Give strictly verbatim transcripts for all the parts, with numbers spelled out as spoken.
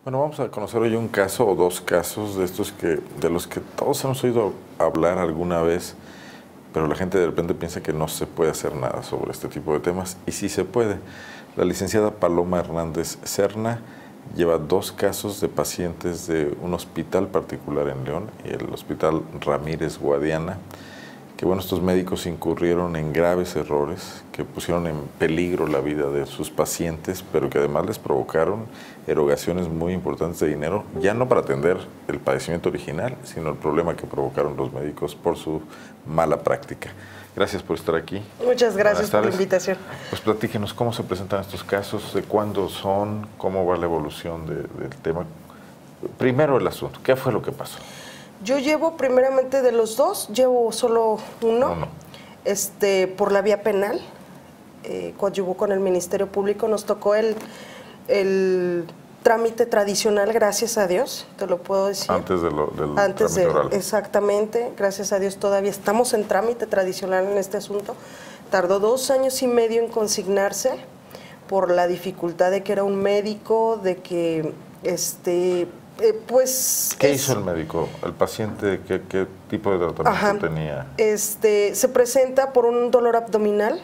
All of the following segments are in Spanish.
Bueno, vamos a conocer hoy un caso o dos casos de estos que, de los que todos hemos oído hablar alguna vez, pero la gente de repente piensa que no se puede hacer nada sobre este tipo de temas, y sí se puede. La licenciada Paloma Hernández Serna lleva dos casos de pacientes de un hospital particular en León, y el Hospital Ramírez Guadiana, que bueno, estos médicos incurrieron en graves errores que pusieron en peligro la vida de sus pacientes, pero que además les provocaron erogaciones muy importantes de dinero, ya no para atender el padecimiento original, sino el problema que provocaron los médicos por su mala práctica. Gracias por estar aquí. Muchas gracias por la invitación. Pues platíquenos cómo se presentan estos casos, de cuándo son, cómo va la evolución de, del tema. Primero el asunto, ¿qué fue lo que pasó? Yo llevo primeramente de los dos, llevo solo uno, uno. Este, por la vía penal, eh, coadyuvó con el Ministerio Público, nos tocó el, el trámite tradicional, gracias a Dios, te lo puedo decir. Antes, de lo, del Antes trámite de, oral. Exactamente, gracias a Dios todavía estamos en trámite tradicional en este asunto. Tardó dos años y medio en consignarse por la dificultad de que era un médico, de que este... Eh, pues ¿Qué es, hizo el médico? ¿El paciente qué, qué tipo de tratamiento ajá, tenía? Este, se presenta por un dolor abdominal,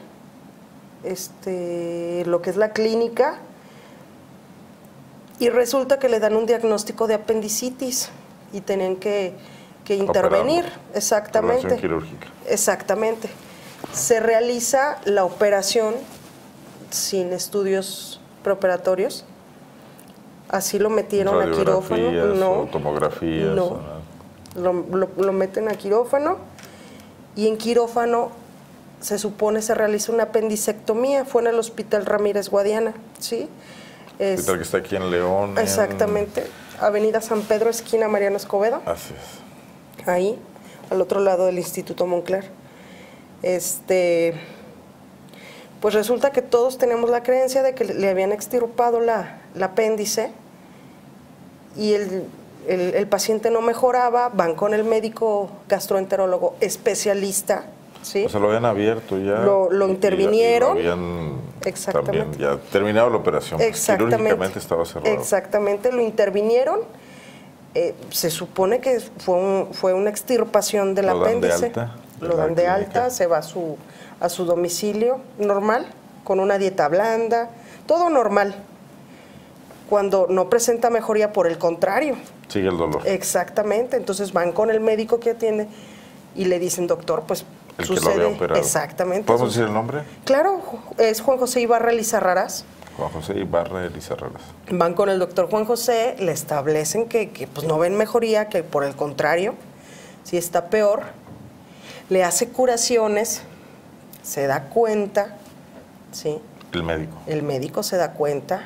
este, lo que es la clínica, y resulta que le dan un diagnóstico de apendicitis y tenían que, que intervenir. Operarlo. Exactamente. Operación quirúrgica. Exactamente. Se realiza la operación sin estudios preoperatorios. Así lo metieron a quirófano. No, tomografías. No, lo, lo, lo meten a quirófano y en quirófano se supone se realiza una apendicectomía. Fue en el Hospital Ramírez Guadiana, ¿sí? Es, hospital que está aquí en León. Exactamente. En... Avenida San Pedro, esquina Mariano Escobedo. Así es. Ahí, al otro lado del Instituto Moncler. Este... Pues resulta que todos tenemos la creencia de que le habían extirpado la, la apéndice y el, el, el paciente no mejoraba, van con el médico gastroenterólogo especialista, ¿sí? O sea, lo habían abierto ya. Lo, lo intervinieron. Y, y lo habían exactamente. También ya terminado la operación. Exactamente. Quirúrgicamente estaba cerrado. Exactamente, lo intervinieron. Eh, se supone que fue, un, fue una extirpación del lo apéndice. Dan de alta, de lo dan de clínica. alta, se va a su... a su domicilio normal, con una dieta blanda, todo normal. Cuando no presenta mejoría, por el contrario. Sigue el dolor. Exactamente, entonces van con el médico que atiende y le dicen, doctor, pues el sucede. Que lo había operado. Exactamente. ¿Podemos sucede. decir el nombre? Claro, es Juan José Ibarra Lizarraras. Juan José Ibarra Lizarraras. Van con el doctor Juan José, le establecen que, que pues no ven mejoría, que por el contrario, si está peor, le hace curaciones. Se da cuenta, ¿sí? El médico. El médico se da cuenta.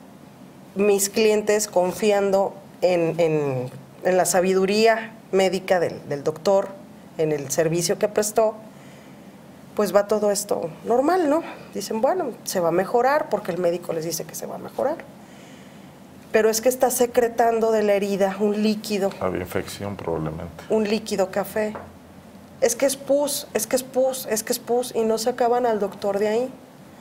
Mis clientes, confiando en, en, en la sabiduría médica del, del doctor, en el servicio que prestó, pues va todo esto normal, ¿no? Dicen, bueno, se va a mejorar porque el médico les dice que se va a mejorar. Pero es que está secretando de la herida un líquido. Había infección probablemente. Un líquido café. Es que es pus, es que es pus, es que es pus, y no sacaban al doctor de ahí.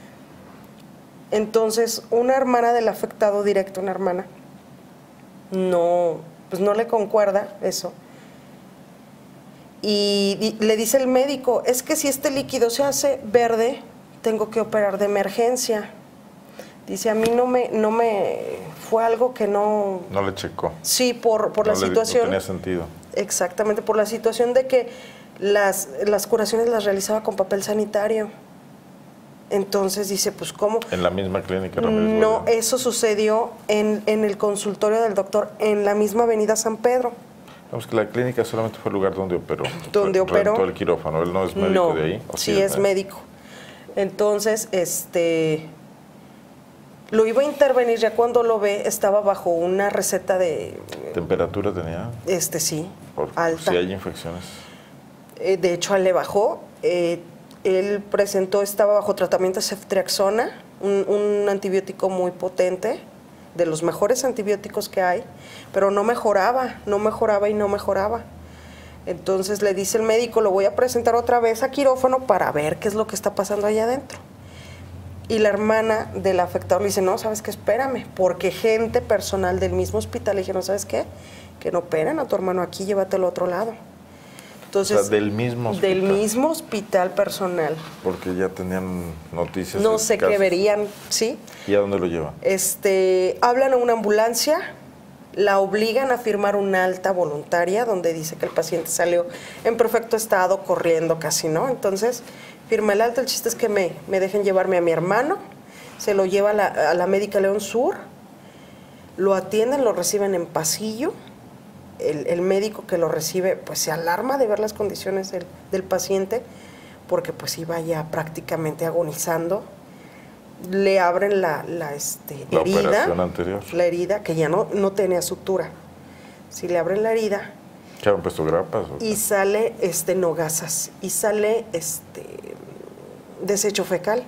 Entonces, una hermana del afectado directo, una hermana, no, pues no le concuerda eso. Y, y le dice el médico, es que si este líquido se hace verde, tengo que operar de emergencia. Dice, a mí no me, no me, fue algo que no... No le checó. Sí, por, por no la le, situación. No tenía sentido. Exactamente, por la situación de que Las, las curaciones las realizaba con papel sanitario. Entonces dice, pues ¿cómo? ¿En la misma clínica? No, eso sucedió en, en el consultorio del doctor, en la misma avenida San Pedro. Vamos, que la clínica solamente fue el lugar donde operó. Donde operó. Rentó el quirófano, él no es médico no, de ahí. ¿O sí, sí es médico? médico. Entonces, este, lo iba a intervenir, ya cuando lo ve, estaba bajo una receta de... ¿Temperatura tenía? Este sí, Por, alta. Si hay infecciones. De hecho, él le bajó. Eh, él presentó, estaba bajo tratamiento de ceftriaxona, un, un antibiótico muy potente, de los mejores antibióticos que hay, pero no mejoraba, no mejoraba y no mejoraba. Entonces le dice el médico, lo voy a presentar otra vez a quirófano para ver qué es lo que está pasando allá adentro. Y la hermana del afectado le dice, no, ¿sabes qué? Espérame, porque gente personal del mismo hospital le dijeron, ¿sabes qué? Que no operen a tu hermano aquí, llévatelo a otro lado. Entonces, o sea, del mismo hospital. Del mismo hospital personal. Porque ya tenían noticias. No sé qué verían, ¿sí? ¿Y a dónde lo llevan? Este, hablan a una ambulancia, la obligan a firmar una alta voluntaria donde dice que el paciente salió en perfecto estado, corriendo casi, ¿no? Entonces, firma el alta, el chiste es que me, me dejen llevarme a mi hermano, se lo lleva a la, a la Médica León Sur, lo atienden, lo reciben en pasillo. El, el médico que lo recibe pues se alarma de ver las condiciones del, del paciente porque pues iba ya prácticamente agonizando. Le abren la, la, este, la herida, operación anterior. la herida que ya no, no tenía sutura. Si le abren la herida ¿qué habían puesto grapas? ¿O y sale este, no gasas y sale este desecho fecal.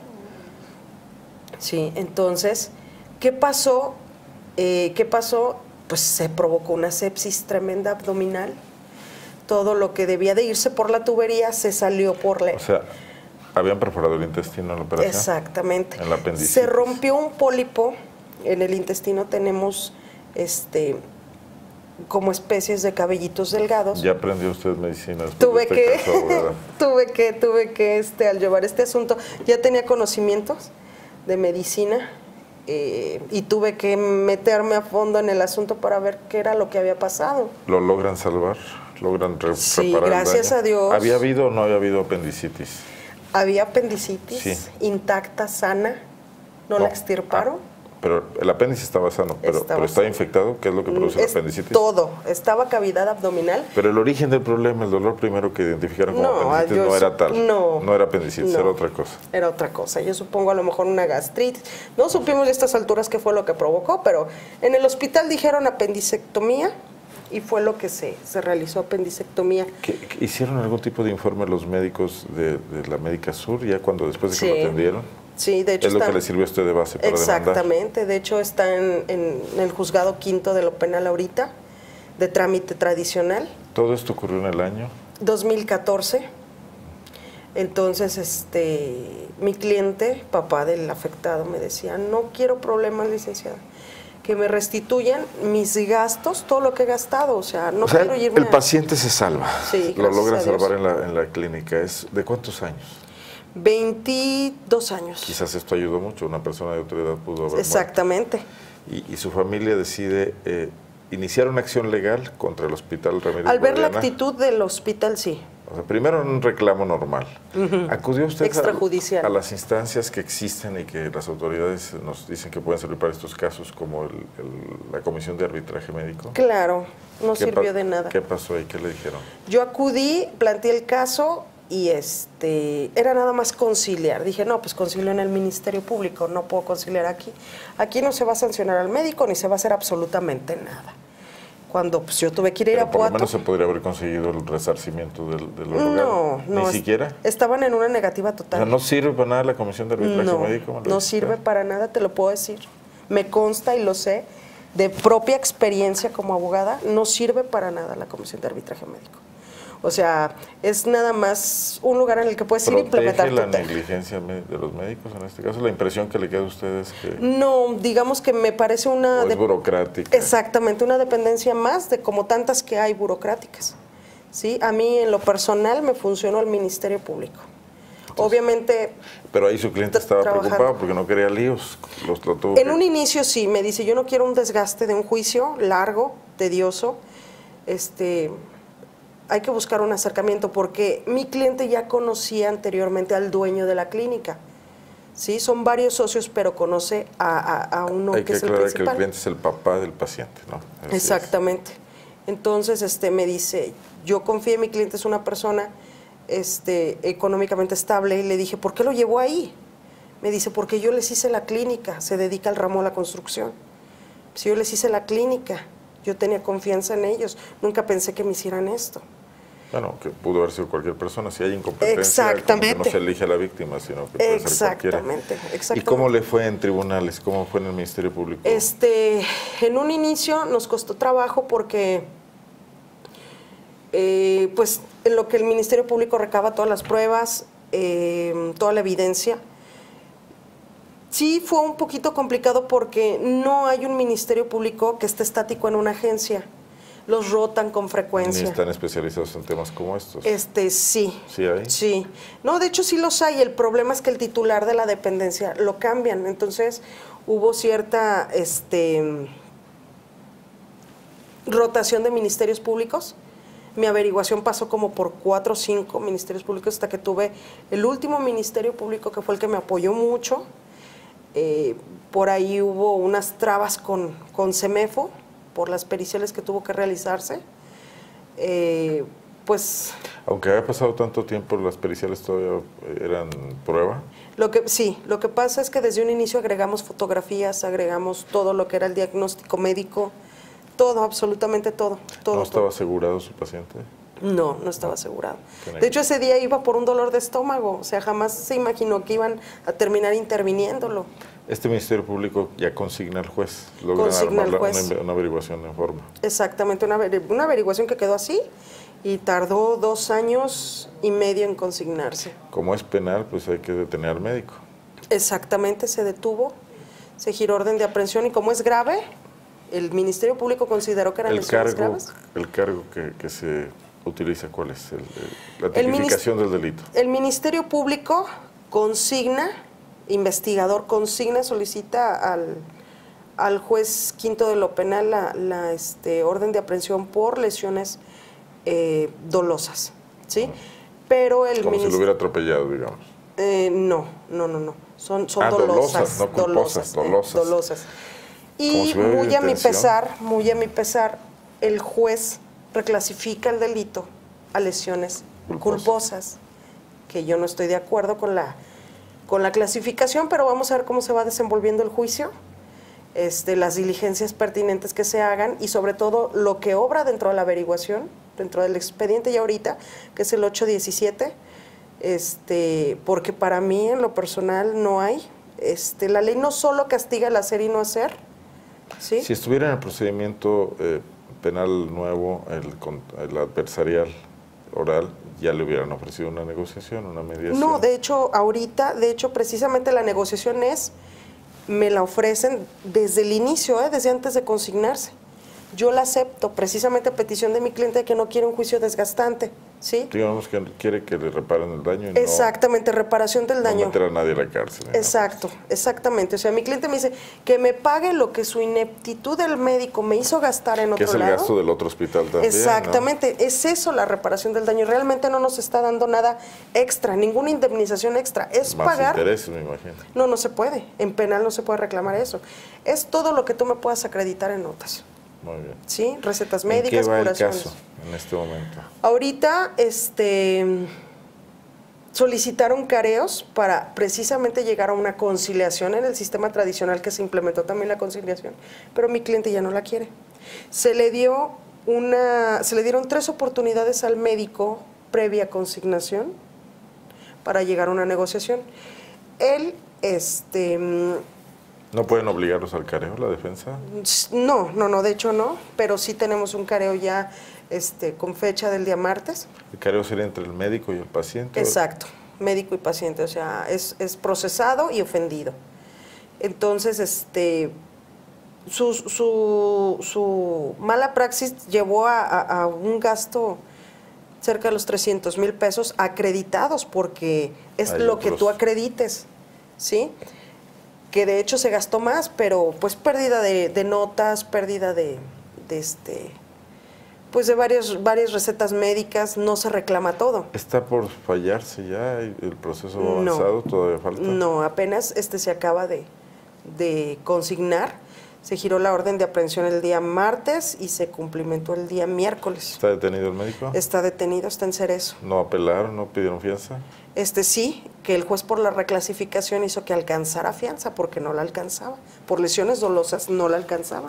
Sí, entonces, ¿qué pasó? Eh, ¿Qué pasó? Pues se provocó una sepsis tremenda abdominal. Todo lo que debía de irse por la tubería se salió por la... O sea, ¿habían perforado el intestino en la operación? Exactamente. En la apendicitis. Se rompió un pólipo. En el intestino tenemos este como especies de cabellitos delgados. Ya aprendió usted medicina. Tuve de este que, caso, tuve que, tuve que, este, al llevar este asunto, ya tenía conocimientos de medicina. Eh, y tuve que meterme a fondo en el asunto para ver qué era lo que había pasado. ¿Lo logran salvar? ¿Logran re sí, reparar gracias el daño? a Dios. ¿Había habido o no había habido apendicitis? Había apendicitis, sí. intacta, sana, no, no. la extirparon. Ah, pero el apéndice estaba sano, pero estaba pero está sano. infectado, ¿qué es lo que produce es el apendicitis? Todo, estaba cavidad abdominal. Pero el origen del problema, el dolor primero que identificaron como no, apendicitis no era tal. No, no era apendicitis, no, era otra cosa. Era otra cosa, yo supongo a lo mejor una gastritis. No supimos de estas alturas qué fue lo que provocó, pero en el hospital dijeron apendicectomía y fue lo que se, se realizó, apendicectomía. ¿Qué, qué, ¿Hicieron algún tipo de informe los médicos de, de la Médica Sur ya cuando después de que sí. lo atendieron? Sí, de hecho ¿Es está, lo que le sirvió a usted de base para exactamente, demandar? De hecho está en, en, en el juzgado quinto de lo penal ahorita, de trámite tradicional. ¿Todo esto ocurrió en el año? dos mil catorce. Entonces, este, mi cliente, papá del afectado, me decía, no quiero problemas, licenciada, que me restituyan mis gastos, todo lo que he gastado, o sea, no o sea, quiero el, irme el paciente se salva, sí, lo logra a Dios. salvar en la, en la clínica. ¿Es de cuántos años? veintidós años. Quizás esto ayudó mucho, una persona de autoridad pudo haber exactamente. Y, y su familia decide eh, iniciar una acción legal contra el Hospital Ramírez Al ver Guadiana. la actitud del hospital, sí. O sea, primero en un reclamo normal. Uh-huh. ¿Acudió usted extrajudicial a, a las instancias que existen y que las autoridades nos dicen que pueden servir para estos casos, como el, el, la Comisión de Arbitraje Médico? Claro, no sirvió de nada. ¿Qué pasó ahí? ¿Qué le dijeron? Yo acudí, planteé el caso y este era nada más conciliar. Dije, no, pues concilio en el Ministerio Público, no puedo conciliar aquí. Aquí no se va a sancionar al médico ni se va a hacer absolutamente nada. Cuando pues, yo tuve que ir a Irapuato... Pero por lo menos se podría haber conseguido el resarcimiento del, del órgano. No, no. ¿Ni siquiera? Estaban en una negativa total. O sea, ¿no sirve para nada la Comisión de Arbitraje no, Médico? No sirve para nada, te lo puedo decir. Me consta y lo sé, de propia experiencia como abogada, no sirve para nada la Comisión de Arbitraje Médico. O sea, es nada más un lugar en el que puedes ir y implementar tu la tema. negligencia de los médicos en este caso? ¿La impresión que le queda a usted es que...? No, digamos que me parece una... ¿O es burocrática? Exactamente, una dependencia más de como tantas que hay burocráticas. ¿Sí? A mí, en lo personal, me funcionó el Ministerio Público. Entonces, obviamente... Pero ahí su cliente estaba trabajando. preocupado porque no quería líos. Los, lo tuvo en que... un inicio sí, me dice, yo no quiero un desgaste de un juicio largo, tedioso, este... hay que buscar un acercamiento porque mi cliente ya conocía anteriormente al dueño de la clínica. Sí, son varios socios, pero conoce a, a, a uno hay que, que es el principal. que el cliente es el papá del paciente, ¿no? Así exactamente. Es. Entonces, este, me dice, yo confío en mi cliente, es una persona este, económicamente estable, y le dije, ¿por qué lo llevó ahí? Me dice, porque yo les hice la clínica, se dedica al ramo de la construcción. Si yo les hice la clínica, yo tenía confianza en ellos, nunca pensé que me hicieran esto. Bueno, que pudo haber sido cualquier persona. Si hay incompetencia, exactamente. no se elige a la víctima, sino que puede exactamente, ser cualquiera. Exactamente. ¿Y cómo le fue en tribunales? ¿Cómo fue en el Ministerio Público? Este, en un inicio nos costó trabajo porque, eh, pues, en lo que el Ministerio Público recaba todas las pruebas, eh, toda la evidencia, Sí, fue un poquito complicado porque no hay un ministerio público que esté estático en una agencia. Los rotan con frecuencia. Ni están especializados en temas como estos. Este, sí. ¿Sí hay? Sí. No, de hecho sí los hay. El problema es que el titular de la dependencia lo cambian. Entonces hubo cierta este, rotación de ministerios públicos. Mi averiguación pasó como por cuatro o cinco ministerios públicos hasta que tuve el último ministerio público que fue el que me apoyó mucho. Eh, por ahí hubo unas trabas con, con CEMEFO por las periciales que tuvo que realizarse. Eh, pues... Aunque haya pasado tanto tiempo, ¿las periciales todavía eran prueba? Lo que, sí, lo que pasa es que desde un inicio agregamos fotografías, agregamos todo lo que era el diagnóstico médico, todo, absolutamente todo. todo ¿No estaba todo. asegurado su paciente? No, no estaba asegurado. Tiene De que- hecho, ese día iba por un dolor de estómago, o sea, jamás se imaginó que iban a terminar interviniéndolo. Este Ministerio Público ya consigna al juez, logran Consigna armar al la- juez. Una, una averiguación en forma. Exactamente, una, averi- una averiguación que quedó así y tardó dos años y medio en consignarse. Como es penal, pues hay que detener al médico. Exactamente, se detuvo, se giró orden de aprehensión y como es grave, el Ministerio Público consideró que eran El lesiones cargo, graves. el cargo que, que se utiliza, ¿cuál es? El- el- la El minis- tipificación del delito. El Ministerio Público consigna, investigador consigna, solicita al, al juez quinto de lo penal la, la, este, orden de aprehensión por lesiones eh, dolosas, ¿sí? Pero el Como si lo minis- hubiera atropellado, digamos. eh, no, no, no, no, son, son Ah, dolosas, dolosas, no culposas, eh, dolosas. dolosas. Como Y si hubiera muy a mi intención. pesar, muy a mi pesar, el juez reclasifica el delito a lesiones Culposas. culposas, que yo no estoy de acuerdo con la, con la clasificación, pero vamos a ver cómo se va desenvolviendo el juicio, este, las diligencias pertinentes que se hagan y sobre todo lo que obra dentro de la averiguación, dentro del expediente ya ahorita, que es el ocho diecisiete, este, porque para mí en lo personal no hay, este, la ley no solo castiga el hacer y no hacer, ¿sí? Si estuviera en el procedimiento eh, penal nuevo, el, con- el adversarial oral, ya le hubieran ofrecido una negociación, una mediación. No, de hecho, ahorita, de hecho, precisamente la negociación es, me la ofrecen desde el inicio, ¿eh? Desde antes de consignarse. Yo la acepto, precisamente a petición de mi cliente que no quiere un juicio desgastante, ¿sí? Digamos que quiere que le reparen el daño y Exactamente, reparación del no, daño. no meter a nadie a la cárcel. ¿no? Exacto, exactamente. O sea, mi cliente me dice que me pague lo que su ineptitud del médico me hizo gastar en Que otro es el lado. gasto del otro hospital también. Exactamente, es eso la reparación del daño. Realmente no nos está dando nada extra, ninguna indemnización extra. Es ¿no? Más pagar. intereses, me imagino. No, no se puede. En penal no se puede reclamar eso. Es todo lo que tú me puedas acreditar en notas. Muy bien. ¿Sí? Recetas ¿En médicas, qué va el curaciones. caso en este momento? Ahorita, este, solicitaron careos para precisamente llegar a una conciliación en el sistema tradicional que se implementó también la conciliación, pero mi cliente ya no la quiere. Se le dio una, se le dieron tres oportunidades al médico previa consignación para llegar a una negociación. Él, este, ¿No pueden obligarlos al careo, la defensa? no, no, no, de hecho no, pero sí tenemos un careo ya este, con fecha del día martes. ¿El careo sería entre el médico y el paciente? Exacto, médico y paciente, o sea, es, es procesado y ofendido. Entonces, este, su, su, su mala praxis llevó a, a, a un gasto cerca de los trescientos mil pesos acreditados, porque es Hay lo que otros. tú acredites, ¿sí? Que de hecho se gastó más, pero pues pérdida de, de notas, pérdida de, de este, pues de varias, varias recetas médicas, no se reclama todo. ¿Está por fallarse ya el proceso No. avanzado? ¿Todavía falta? No, apenas este se acaba de, de consignar, se giró la orden de aprehensión el día martes y se cumplimentó el día miércoles. ¿Está detenido el médico? Está detenido, está en Cerezo. ¿No apelaron? ¿No pidieron fianza? Este sí, que el juez por la reclasificación hizo que alcanzara fianza porque no la alcanzaba. Por lesiones dolosas no la alcanzaba.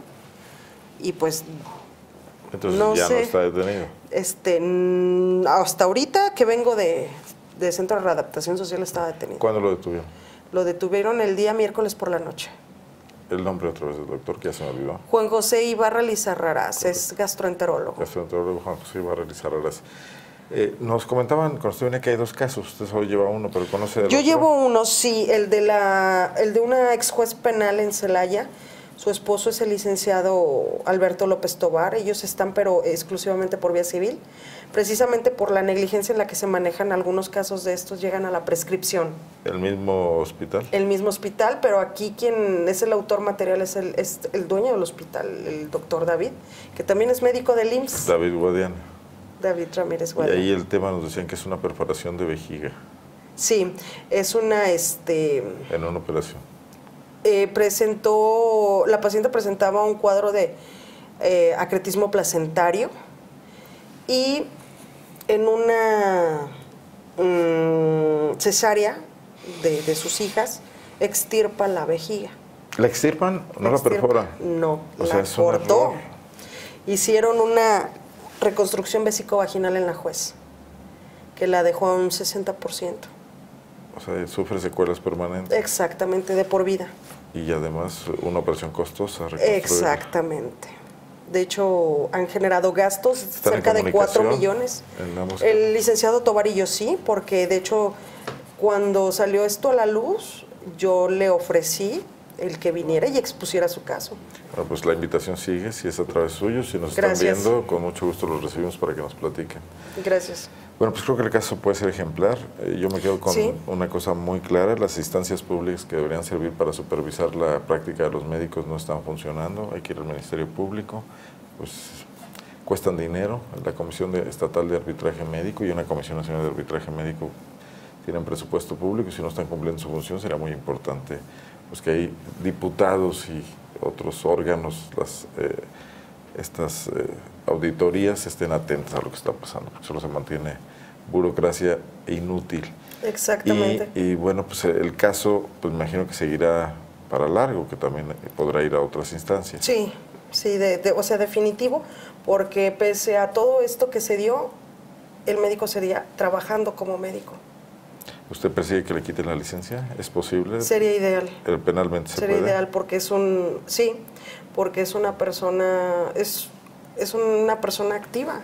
Y pues, Entonces No ya sé. no está detenido. este, mm, hasta ahorita que vengo de, de Centro de Readaptación Social estaba detenido. ¿Cuándo lo detuvieron? Lo detuvieron el día miércoles por la noche. El nombre otra vez del doctor, que ya se me olvidó. Juan José Ibarra Lizarraraz, es gastroenterólogo. Gastroenterólogo Juan José iba a realizar horas. Eh, nos comentaban, Constitución, que hay dos casos. Usted solo lleva uno, pero conoce del Yo otro. llevo uno, sí, el de, la, el de una ex juez penal en Celaya. Su esposo es el licenciado Alberto López Tobar. Ellos están, pero exclusivamente por vía civil. Precisamente por la negligencia en la que se manejan algunos casos de estos, llegan a la prescripción. ¿El mismo hospital? El mismo hospital, pero aquí quien es el autor material es el, es el dueño del hospital, el doctor David, que también es médico del I M S S. David Guadiana. David Ramírez Y Guadiana. ahí el tema nos decían que es una perforación de vejiga. Sí, es una, este... En una operación. Eh, presentó, la paciente presentaba un cuadro de eh, acretismo placentario y en una mm, cesárea de, de sus hijas extirpa la vejiga. ¿La extirpan? ¿No la, extirpa, perforan? No, o la sea, es un cortó. error. Hicieron una reconstrucción vesicovaginal en la juez, que la dejó a un sesenta por ciento. O sea, sufre secuelas permanentes. Exactamente, de por vida. Y además una operación costosa. Exactamente. De hecho, han generado gastos ¿Están cerca de cuatro millones. En El licenciado Tobarillo sí, porque de hecho, cuando salió esto a la luz, yo le ofrecí el que viniera y expusiera su caso. Bueno, pues la invitación sigue, si es a través suyo, si nos Gracias. están viendo, con mucho gusto los recibimos para que nos platiquen. Gracias. Bueno, pues creo que el caso puede ser ejemplar. Eh, yo me quedo con Sí. una cosa muy clara, las instancias públicas que deberían servir para supervisar la práctica de los médicos no están funcionando, hay que ir al Ministerio Público, pues cuestan dinero, la Comisión de, Estatal de Arbitraje Médico y una Comisión Nacional de Arbitraje Médico tienen presupuesto público y si no están cumpliendo su función será muy importante pues que hay diputados y otros órganos, las, eh, estas eh, auditorías estén atentas a lo que está pasando, porque solo se mantiene burocracia inútil. Exactamente. Y, y bueno, pues el caso, pues me imagino que seguirá para largo, que también podrá ir a otras instancias. Sí, sí, de, de, o sea, definitivo, porque pese a todo esto que se dio, el médico sería trabajando como médico. ¿Usted persigue que le quiten la licencia? ¿Es posible? Sería ideal. ¿El penalmente se Sería puede? ideal porque es un, sí, porque es una persona, es, es una persona activa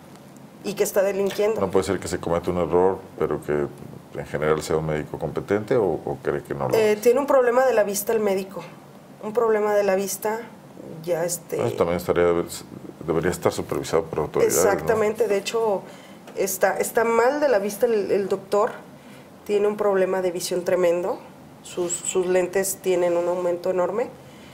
y que está delinquiendo. ¿No puede ser que se cometa un error, pero que en general sea un médico competente o, o cree que no lo eh, es? Tiene un problema de la vista el médico, un problema de la vista, ya este... Eso también estaría, debería estar supervisado por autoridades, Exactamente, ¿no? De hecho, está, está mal de la vista el, el doctor, tiene un problema de visión tremendo, sus, sus lentes tienen un aumento enorme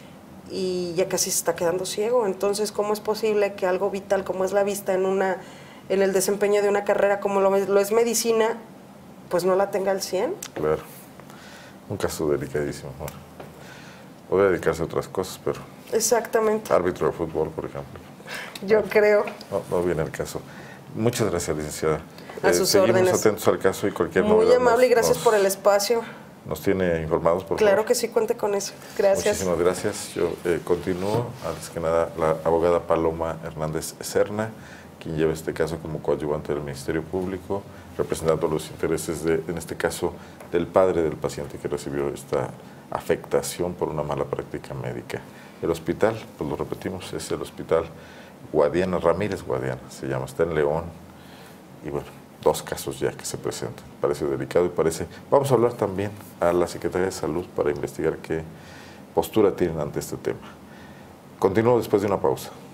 y ya casi se está quedando ciego. Entonces, ¿cómo es posible que algo vital como es la vista en una en el desempeño de una carrera como lo, lo es medicina, pues no la tenga al cien? Claro, un caso delicadísimo. Bueno, podría dedicarse a otras cosas, pero... Exactamente. Árbitro de fútbol, por ejemplo. Yo bueno, creo. No, no viene el caso. Muchas gracias, licenciada. A Eh, sus seguimos órdenes. atentos al caso y cualquier Muy novedad amable y nos- gracias nos- por el espacio. Nos tiene informados, por Claro favor. que sí, cuente con eso. Gracias. Muchísimas gracias. Yo eh, continúo. Antes que nada, la abogada Paloma Hernández Serna, quien lleva este caso como coadyuvante del Ministerio Público, representando los intereses, de, en este caso, del padre del paciente que recibió esta afectación por una mala práctica médica. El hospital, pues lo repetimos, es el Hospital Guadiana, Ramírez Guadiana, se llama, está en León. Y bueno, dos casos ya que se presentan. Parece delicado y parece... Vamos a hablar también a la Secretaría de Salud para investigar qué postura tienen ante este tema. Continúo después de una pausa.